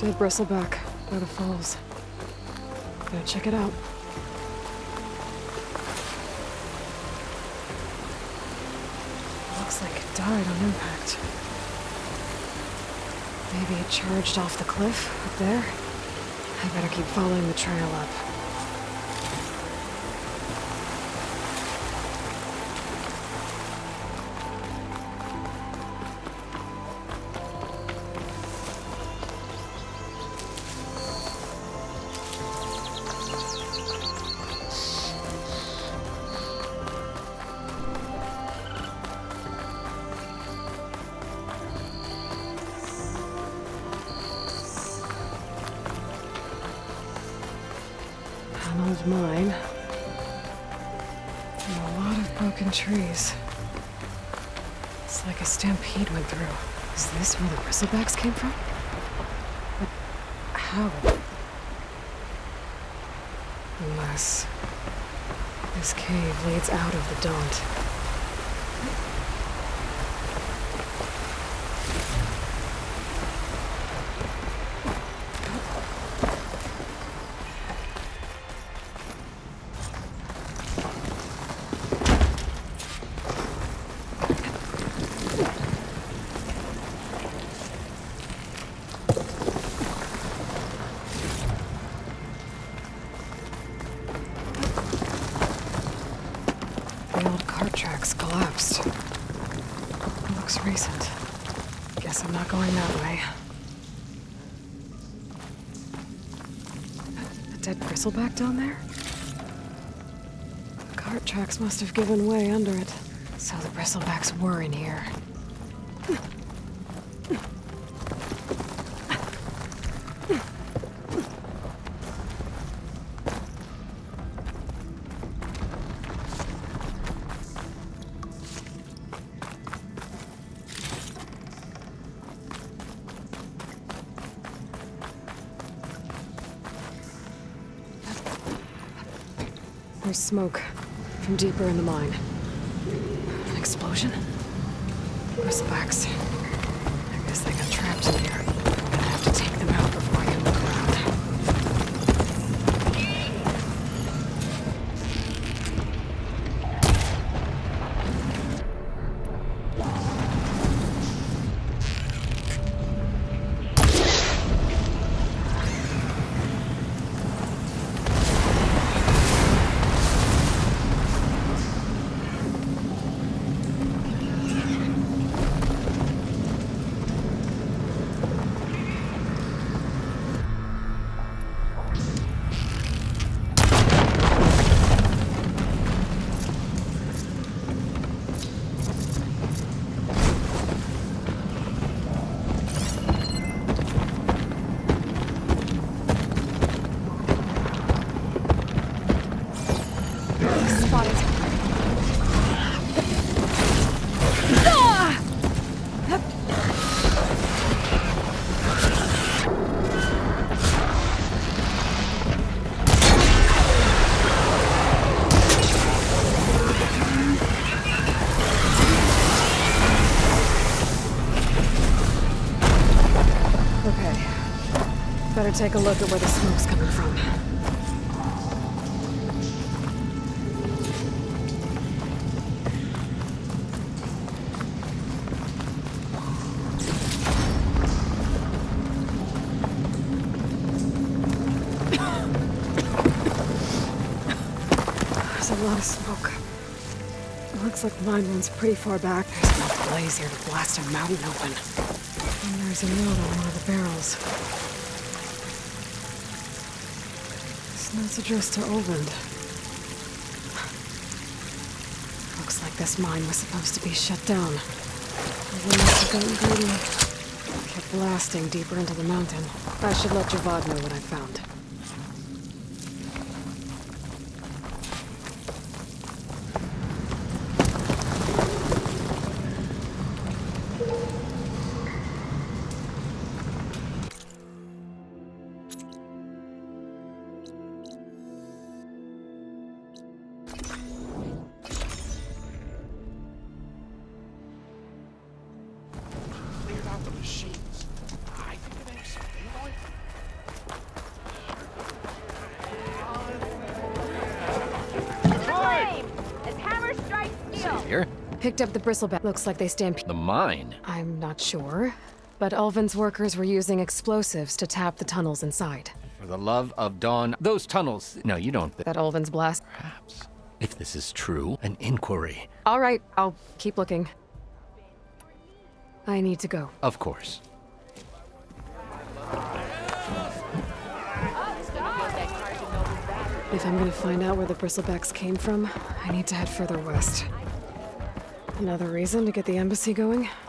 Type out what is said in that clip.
Dead bristleback by the falls. Gotta check it out. Looks like it died on impact. Maybe it charged off the cliff up there. I better keep following the trail up. An old mine. And a lot of broken trees. It's like a stampede went through. Is this where the bristlebacks came from? But how? Unless this cave leads out of the Daunt. The old cart tracks collapsed. It looks recent. Guess I'm not going that way. A dead bristleback down there? The cart tracks must have given way under it. So the bristlebacks were in here. There's smoke from deeper in the mine. An explosion? Bristlebacks. I guess they got trapped in here. I'm gonna have to take them out before I can look around. Better take a look at where the smoke's coming from. There's a lot of smoke. It looks like the mine runs pretty far back. There's enough blaze here to blast a mountain open. And there's a note on one of the barrels. Note's addressed to Olvend. Looks like this mine was supposed to be shut down. They must have gotten greedy. Kept blasting deeper into the mountain. I should let Javad know what I found. The machines. I think it ain't something like here. Picked up the bristleback. Looks like they stampeded. The mine. I'm not sure, but Ulvin's workers were using explosives to tap the tunnels inside. For the love of Dawn, those tunnels. No, you don't think. That Ulvin's blast. Perhaps. If this is true, an inquiry. All right, I'll keep looking. I need to go. Of course. If I'm gonna find out where the bristlebacks came from, I need to head further west. Another reason to get the embassy going?